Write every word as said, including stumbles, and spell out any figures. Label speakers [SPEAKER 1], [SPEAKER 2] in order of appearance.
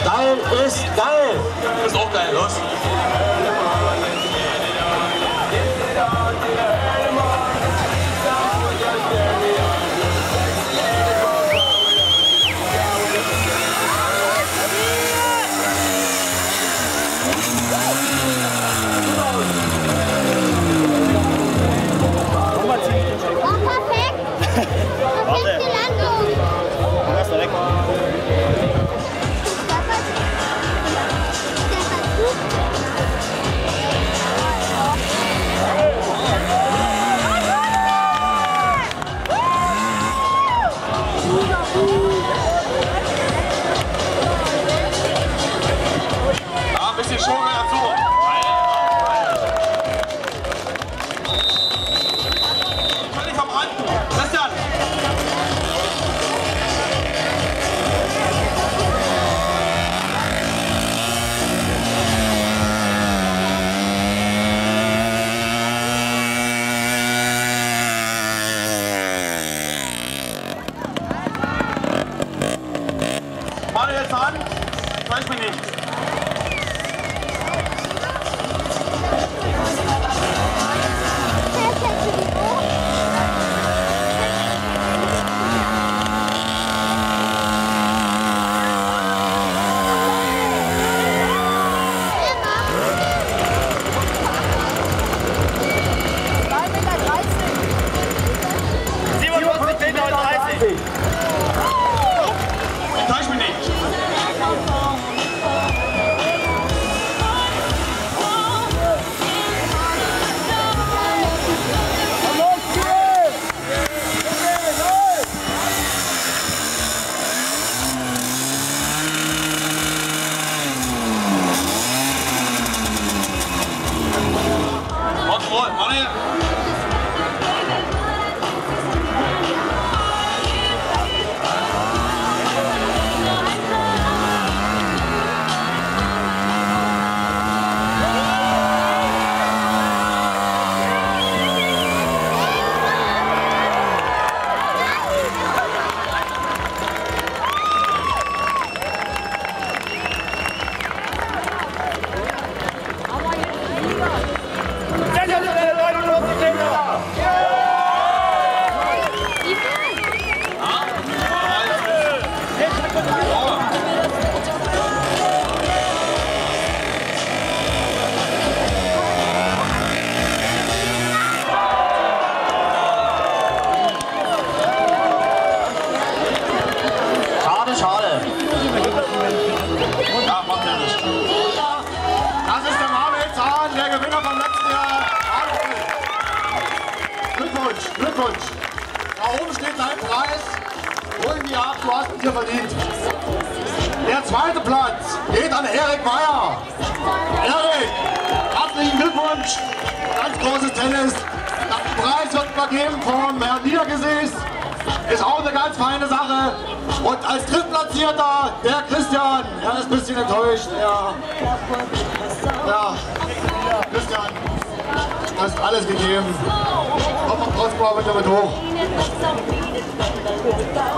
[SPEAKER 1] Steil ist geil.
[SPEAKER 2] Ist auch geil, los.
[SPEAKER 3] Mal jetzt an, ich weiß mir nicht.
[SPEAKER 1] Glückwunsch! Da oben steht dein Preis. Hol ihn dir ab, du hast es dir verdient. Der zweite Platz geht an Erik Meyer. Erik, herzlichen Glückwunsch! Ganz großes Tennis. Der Preis wird vergeben vom Herrn Niedergesäß. Ist auch eine ganz feine Sache. Und als Drittplatzierter der Christian. Er ist ein bisschen enttäuscht. Ja, ja. Christian, du hast alles gegeben. Komm mal trotzdem mal bitte mit hoch.